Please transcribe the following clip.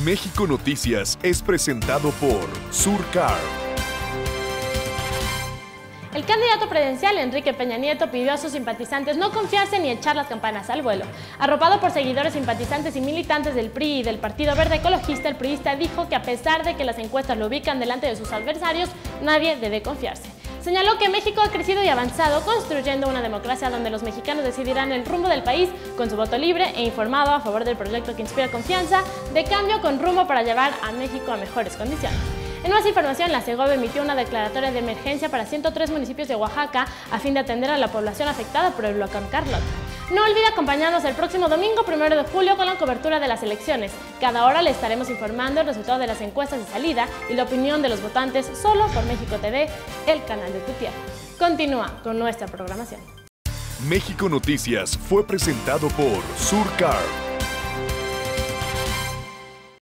México Noticias es presentado por Surcar. El candidato presidencial Enrique Peña Nieto pidió a sus simpatizantes no confiarse ni echar las campanas al vuelo. Arropado por seguidores, simpatizantes y militantes del PRI y del Partido Verde Ecologista, el priista dijo que a pesar de que las encuestas lo ubican delante de sus adversarios, nadie debe confiarse. Señaló que México ha crecido y avanzado construyendo una democracia donde los mexicanos decidirán el rumbo del país con su voto libre e informado a favor del proyecto que inspira confianza de cambio con rumbo para llevar a México a mejores condiciones. En más información, la Segovia emitió una declaratoria de emergencia para 103 municipios de Oaxaca a fin de atender a la población afectada por el huracán Carlota. No olvide acompañarnos el próximo domingo 1 de julio con la cobertura de las elecciones. Cada hora le estaremos informando el resultado de las encuestas de salida y la opinión de los votantes solo por México TV, el canal de tu tierra. Continúa con nuestra programación. México Noticias fue presentado por Surcar.